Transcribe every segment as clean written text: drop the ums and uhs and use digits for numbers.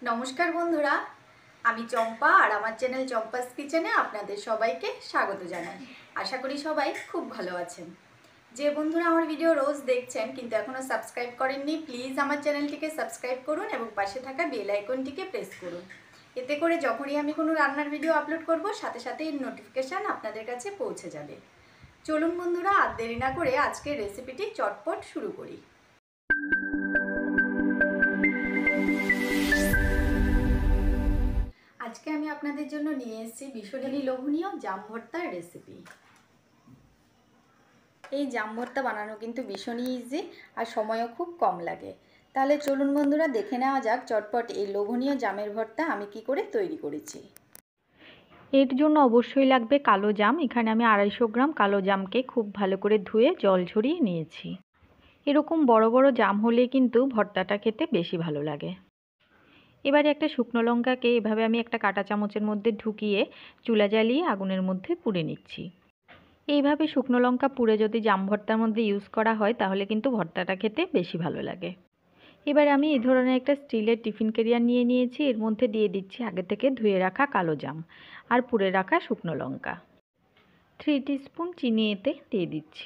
নমস্কার বন্ধুরা, আমি চম্পা আর আমার চ্যানেল চম্পাস কিচেনে আপনাদের সবাইকে স্বাগত জানাই। আশা করি সবাই খুব ভালো আছেন। যে বন্ধুরা আমার ভিডিও রোজ দেখছেন কিন্তু এখনও সাবস্ক্রাইব করেননি, প্লিজ আমার চ্যানেলটিকে সাবস্ক্রাইব করুন এবং পাশে থাকা বেল আইকনটিকে প্রেস করুন। এতে করে যখনই আমি কোনো রান্নার ভিডিও আপলোড করব সাথে সাথেই নোটিফিকেশান আপনাদের কাছে পৌঁছে যাবে। চলুন বন্ধুরা, আর দেরি না করে আজকের রেসিপিটি চটপট শুরু করি। আজকে আমি আপনাদের জন্য নিয়ে এসেছি ভীষণই লোভনীয় জাম ভর্তার রেসিপি। এই জাম ভর্তা বানানো কিন্তু ভীষণই ইজি আর সময়ও খুব কম লাগে। তাহলে চলুন বন্ধুরা, দেখে নেওয়া যাক চটপট এই লোভনীয় জামের ভর্তা আমি কি করে তৈরি করেছি। এর জন্য অবশ্যই লাগবে কালো জাম। এখানে আমি 250 গ্রাম কালো জামকে খুব ভালো করে ধুয়ে জল ঝরিয়ে নিয়েছি। এরকম বড় বড় জাম হলে কিন্তু ভর্তাটা খেতে বেশি ভালো লাগে। এবারে একটা শুকনো লঙ্কাকে এভাবে আমি একটা কাঁটা চামচের মধ্যে ঢুকিয়ে চুলা জ্বালিয়ে আগুনের মধ্যে পুড়ে নিচ্ছি। এইভাবে শুকনো লঙ্কা পুড়ে যদি জাম ভর্তার মধ্যে ইউজ করা হয় তাহলে কিন্তু ভর্তাটা খেতে বেশি ভালো লাগে। এবার আমি এই ধরনের একটা স্টিলের টিফিন ক্যারিয়ার নিয়ে নিয়েছি। এর মধ্যে দিয়ে দিচ্ছি আগে থেকে ধুয়ে রাখা কালো জাম আর পুড়ে রাখা শুকনো লঙ্কা। 3 টিস্পুন চিনি এতে দিয়ে দিচ্ছি।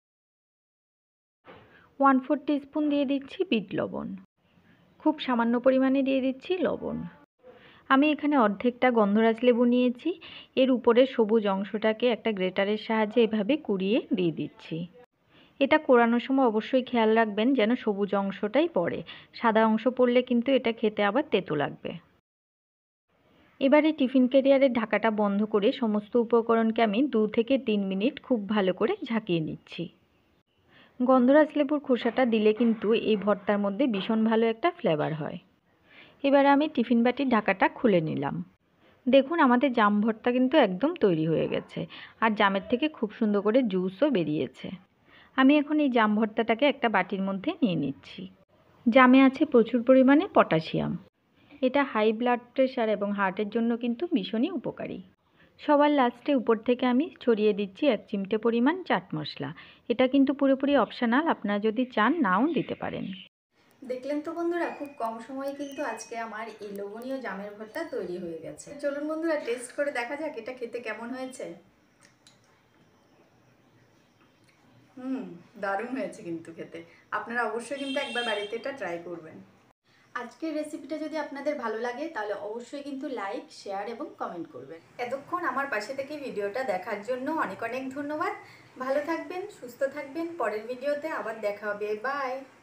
1/4 টিস্পুন দিয়ে দিচ্ছি বিট লবণ। খুব সামান্য পরিমাণে দিয়ে দিচ্ছি লবণ। আমি এখানে অর্ধেকটা গন্ধরাজ লেবু নিয়েছি। এর উপরের সবুজ অংশটাকে একটা গ্রেটারের সাহায্যে এভাবে কুড়িয়ে দিয়ে দিচ্ছি। এটা কোরানোর সময় অবশ্যই খেয়াল রাখবেন যেন সবুজ অংশটাই পড়ে। সাদা অংশ পড়লে কিন্তু এটা খেতে আবার তেতো লাগবে। এবারে টিফিন ক্যারিয়ারের ঢাকাটা বন্ধ করে সমস্ত উপকরণকে আমি 2 থেকে 3 মিনিট খুব ভালো করে ঝাঁকিয়ে নিচ্ছি। গন্ধরাজ লেবুর খোসাটা দিলে কিন্তু এই ভর্তার মধ্যে ভীষণ ভালো একটা ফ্লেভার হয়। এবারে আমি টিফিন বাটির ঢাকাটা খুলে নিলাম। দেখুন আমাদের জাম ভর্তা কিন্তু একদম তৈরি হয়ে গেছে আর জামের থেকে খুব সুন্দর করে জুসও বেরিয়েছে। আমি এখন এই জাম ভর্তাটাকে একটা বাটির মধ্যে নিয়ে নিচ্ছি। জামে আছে প্রচুর পরিমাণে পটাশিয়াম। এটা হাই ব্লাড প্রেশার এবং হার্টের জন্য কিন্তু ভীষণই উপকারী। সবার লাস্টে উপর থেকে আমি ছড়িয়ে দিচ্ছি 1 চিমটে পরিমাণ চাট মশলা। এটা কিন্তু পুরোপুরি অপশনাল, আপনারা যদি চান নাও দিতে পারেন। দেখলেন তো বন্ধুরা, খুব কম সময়ে কিন্তু আজকে আমার এই লোভনীয় জামের ভর্তা তৈরি হয়ে গেছে। চলুন বন্ধুরা, টেস্ট করে দেখা যাক এটা খেতে কেমন হয়েছে। দারুণ হয়েছে কিন্তু খেতে। আপনারা অবশ্যই কিন্তু একবার বাড়িতে এটা ট্রাই করবেন। আজকের রেসিপিটা যদি আপনাদের ভালো লাগে তাহলে অবশ্যই কিন্তু লাইক, শেয়ার এবং কমেন্ট করবেন। এতক্ষণ আমার পাশে থেকে ভিডিওটা দেখার জন্য অনেক অনেক ধন্যবাদ। ভালো থাকবেন, সুস্থ থাকবেন। পরের ভিডিওতে আবার দেখা হবে। বাই।